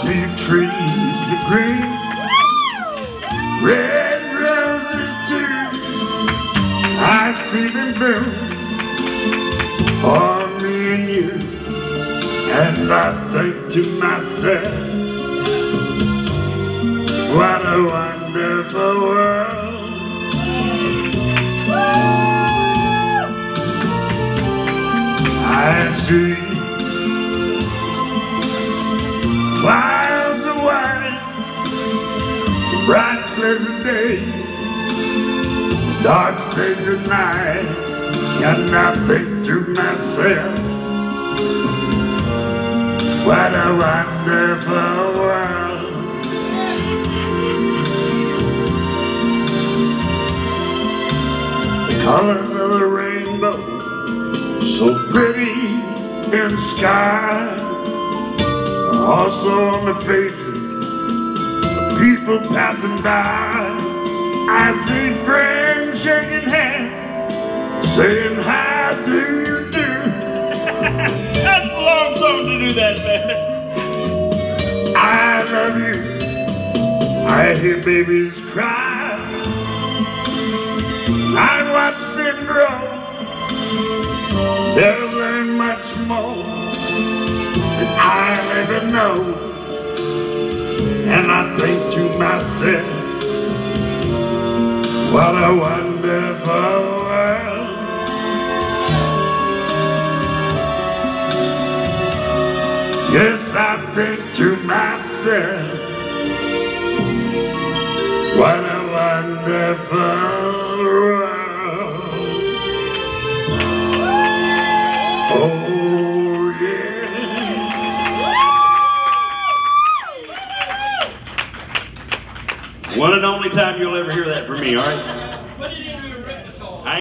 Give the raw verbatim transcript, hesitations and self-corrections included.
see trees of green, red roses too. I see them bloom for me and you, and I think to myself, what a wonderful world. I see clouds of white, bright pleasant day, dark sacred night, and I think to myself, what a wonderful world. The colors of the rainbow, so pretty in the sky, also on the faces of people passing by. I see friends shaking hands, saying, how do you do? That's a long song to do that, man. I love you. I hear babies cry. I watch them grow. They'll learn much more than I'll ever know. And I think to myself, what a wonderful world. Yes, I think to myself, what a wonderful world. Oh, yeah. One and only time you'll ever hear that from me, all right?